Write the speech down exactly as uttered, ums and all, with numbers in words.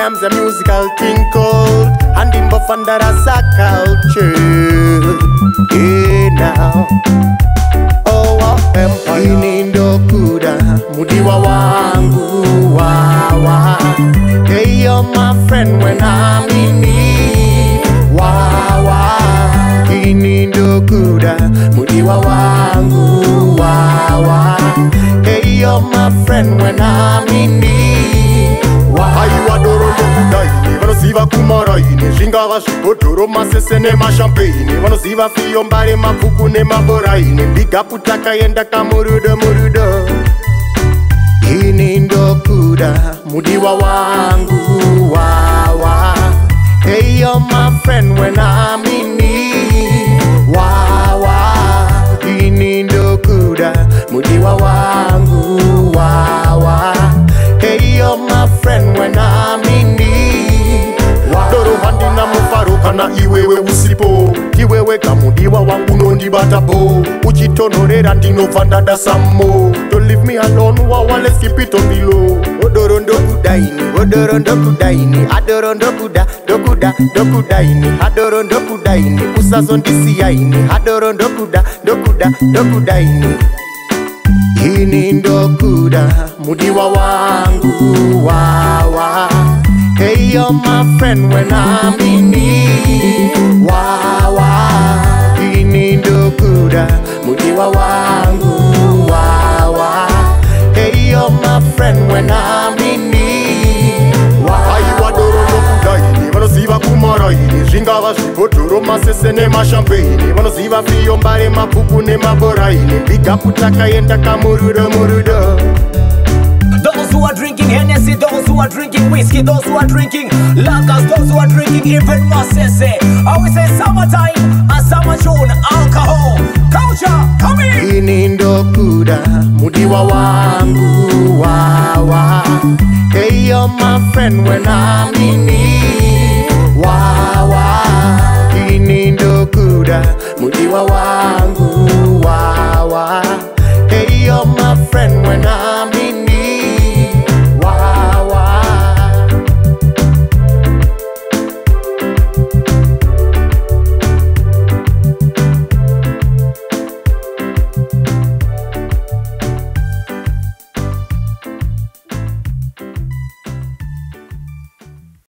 times a musical thing called and in buff under a culture. Hey now, oh our empire inindo kuda mudiwa wangu wawa. Hey you're my friend when I'm in need. Wawa, inindo kuda mudiwa wangu wawa. Hey you're my friend when I'm in need. Ayu adoro ndokudaini vanosiva kumaraini zvingava zvibhodhoro masese nemashampeni vanosiva fiyo mbare mabhuku nemaboraini bigapu takaenda kamurudo murudo. Ini ndokuda mudiwa wangu wawa. Hey you're my friend when I'm in need. Wawa, ini ndokuda mudiwa wangu wawa. Hey you're my friend when I'm in need. Doro handina mufaro kana iwewe usipo. Iwewe kamudiwa wangu nondibata bo. Uchitonorera ndinova ndada samo. Don't leave me alone, wawa, let's keep it on below. Odoro ndokudaini, odoro ndokudaini. Adoro ndokuda, ndokuda, ndokudaini. Adoro ndokudaini, usazo ndisiyaini. Adoro ndokuda, ndokuda, ndokudaini. Ini ndokuda mudiwa wangu wawa. Hey you're my friend when I'm in need. Wawa, ini ndokuda mudiwa wangu wawa. Hey you're my friend when I'm in need. Ayu adoro ndokudaini vanosiva kumaraini zvingava zvibhodhoro masese nemashampeni vanosiva fiyo mbare mabhuku nemaboraini bigapu takaenda kamurudo murudo. Those who are drinking Hennessy, those who are drinking whiskey, those who are drinking lagers, those who are drinking even Masese. I will say summertime and summer tune, alcohol, culture, come in. Ini ndokuda mudiwa wangu wawa. Hey you're my friend when I'm in need. Wawa, ini ndokuda mudiwa wangu.